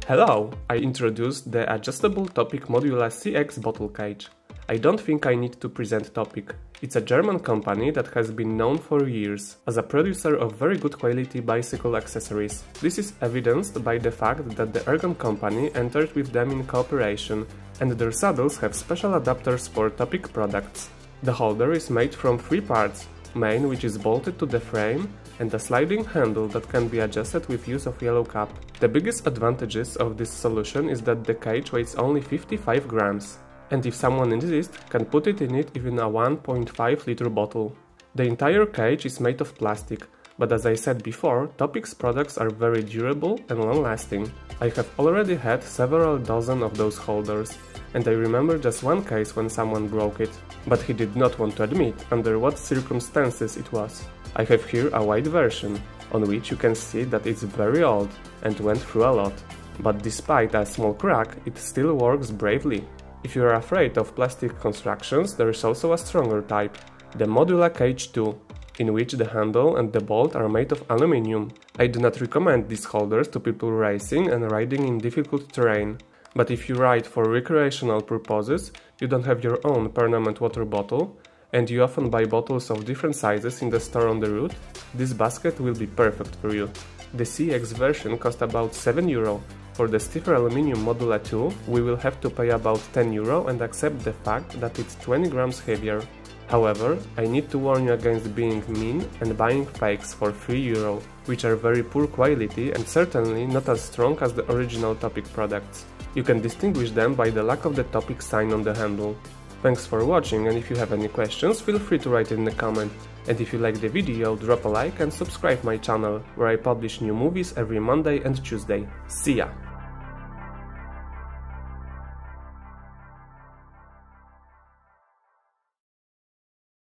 Hello! I introduced the adjustable Topeak Modula CX bottle cage. I don't think I need to present Topeak. It's a German company that has been known for years as a producer of very good quality bicycle accessories. This is evidenced by the fact that the Ergon company entered with them in cooperation, and their saddles have special adapters for Topeak products. The holder is made from three parts: main, which is bolted to the frame, and a sliding handle that can be adjusted with use of yellow cap. The biggest advantages of this solution is that the cage weighs only 55 grams, and if someone insists, can put it in it even a 1.5 liter bottle. The entire cage is made of plastic, but as I said before, Topeak's products are very durable and long-lasting. I have already had several dozen of those holders, and I remember just one case when someone broke it, but he did not want to admit under what circumstances it was. I have here a white version, on which you can see that it's very old and went through a lot, but despite a small crack, it still works bravely. If you are afraid of plastic constructions, there is also a stronger type, the Modula Cage 2, in which the handle and the bolt are made of aluminium. I do not recommend these holders to people racing and riding in difficult terrain, but if you ride for recreational purposes, you don't have your own permanent water bottle, and you often buy bottles of different sizes in the store on the route, this basket will be perfect for you. The CX version cost about 7 euro. For the stiffer aluminium Modula 2, we will have to pay about 10 euro and accept the fact that it's 20 grams heavier. However, I need to warn you against being mean and buying fakes for 3 euro, which are very poor quality and certainly not as strong as the original Topeak products. You can distinguish them by the lack of the Topeak sign on the handle. Thanks for watching, and if you have any questions, feel free to write in the comment. And if you like the video, drop a like and subscribe my channel, where I publish new movies every Monday and Tuesday. See ya!